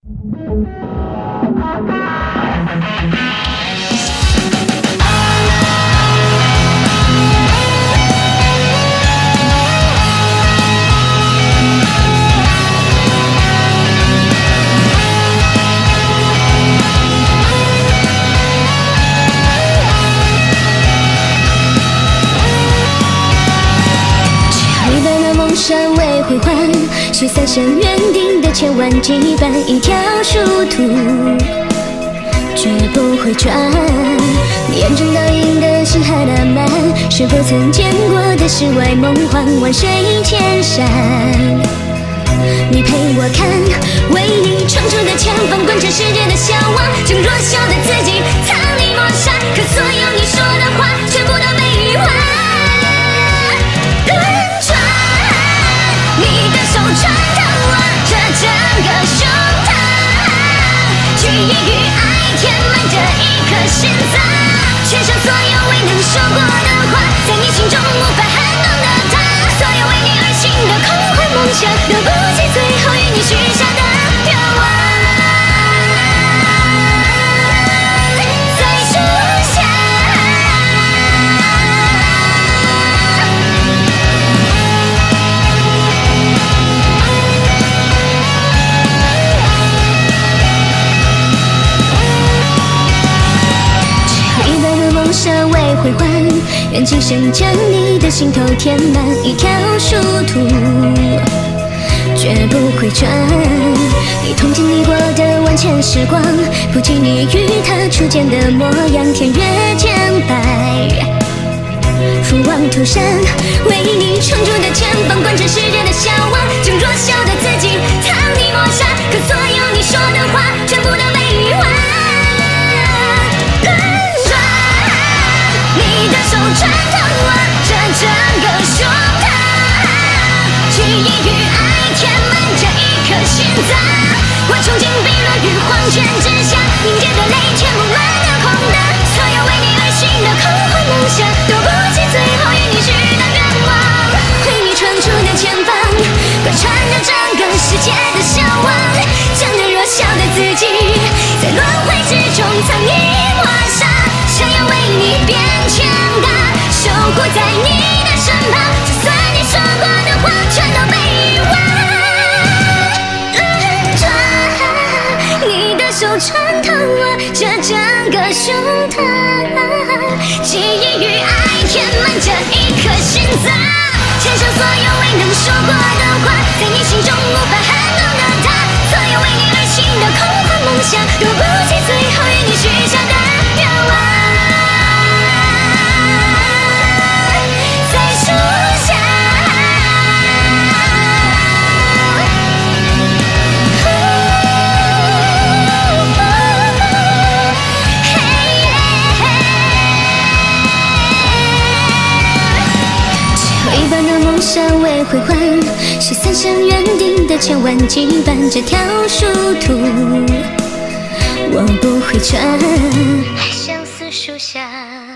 尚未回还，是三生缘定的千万羁绊，一条殊途，绝不回转。你眼中倒映的星海那满，是否曾见过的世外梦幻，万水千山。你陪我看，为你闯出的前方，观察世界的向往，将弱小的自己藏匿抹杀，可所有你说的话，全部都被遗忘。 穿透我这整个胸膛，记忆与爱填满着一颗心脏，全上所有未能说过的话，在你心中无法撼动的他，所有为你而醒的空幻梦想，都不及最后与你许下的愿望。 尚未回还，愿今生将你的心头填满一条殊途，绝不回转。你同经历过的万千时光，不及你与他初见的模样，天月渐白，俯望涂山，为你闯出的前方，观察世界的向往，将弱小的自己藏匿抹杀，可所有你说的话，全部都被遗忘。 穿透我这整个胸膛，记忆与爱填满着一颗心脏。我憧憬碧落于黄泉之下，凝结的泪填不满的空荡。所有为你而醒的空幻梦想，都不及最后与你许的愿望。为你闯出的前方，贯穿着整个世界的向往，将那弱小的自己，在轮回之中藏匿抹杀，想要为你变强大。 守护在你的身旁，就算你说过的话全都被遗忘。你的手穿透我这整个胸膛，记忆与爱填满着一颗心脏，牵手所有未能说过的话，在你心中无法撼动的他，所有为你而醒的空幻梦想，都不及最后与你许下的愿望。 尚未回还，是三生缘定的千万羁绊，这条殊途我不会转。还相思树下。